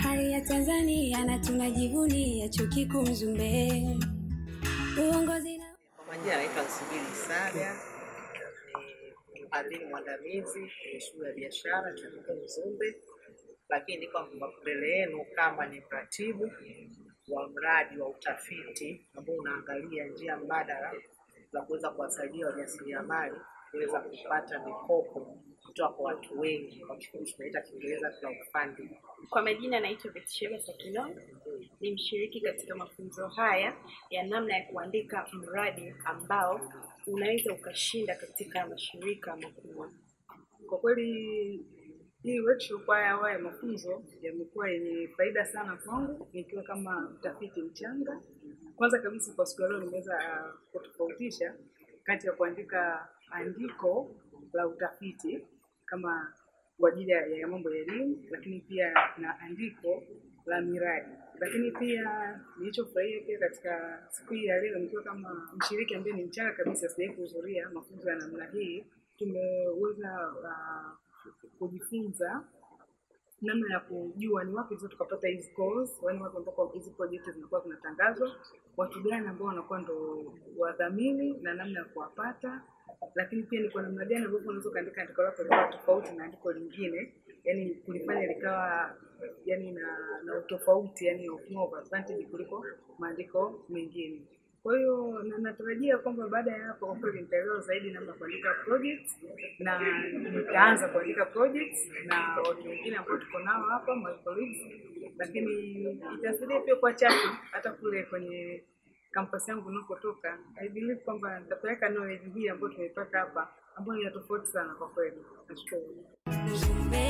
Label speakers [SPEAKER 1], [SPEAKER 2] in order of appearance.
[SPEAKER 1] fahari ya Tanzania na tunajivunia chuo kikuu Mzumbe. Uongozi na
[SPEAKER 2] majina anaitwa Nsubiri Saga, ni mhadhiri mwandamizi kwenye shule ya biashara chuo kikuu Mzumbe, lakini niko mbele yenu kama ni mratibu wa mradi wa utafiti ambao unaangalia njia mbadala za kuweza kuwasaidia wajasiriamali kuweza kupata mikopo kutoka kwa watu wengi, kwa kifupi tunaita Kiingereza crowdfunding.
[SPEAKER 3] Kwa majina naitwa Betsheba Sakino, ni mshiriki katika mafunzo haya ya namna ya kuandika mradi ambao unaweza ukashinda katika mashirika makubwa.
[SPEAKER 4] Kwa kweli hii workshop ya mafunzo yamekuwa yenye faida sana kwangu nikiwa kama mtafiti mchanga. Kwanza kabisa kwa siku leo nimeweza kutofautisha kati ya kuandika andiko la utafiti kama kwa ajili ya mambo ya elimu, lakini pia na andiko la miradi. Lakini pia nilichofurahia pia katika siku hii ya leo nikiwa kama mshiriki ambaye ni mchanga kabisa sijawahi kuhudhuria mafunzo ya namna hii, tumeweza kujifunza namna ya kujua ni wapi tukapata hizi calls, wani wapi ambako hizi project zinakuwa zinatangazwa, watu gani ambao wanakuwa ndo wadhamini na namna ya kuwapata, lakini pia ni kwa namna gani ambavyo unaweza kuandika andiko lako likawa tofauti na andiko lingine, yani kulifanya likawa yani na utofauti, yani of more advantage kuliko maandiko mengine. Kwa hiyo natarajia kwamba baada ya hapo kwa kweli nitaelewa zaidi namna kuandika projects na nitaanza kuandika projects na watu wengine ambao tuko nao hapa my colleagues, lakini itasaidia pia kwa chachu hata kule kwenye campus yangu ninakotoka. I believe kwamba nitapeleka knowledge hii ambayo tumepata hapa ambayo ni tofauti sana kwa kweli. Nashukuru.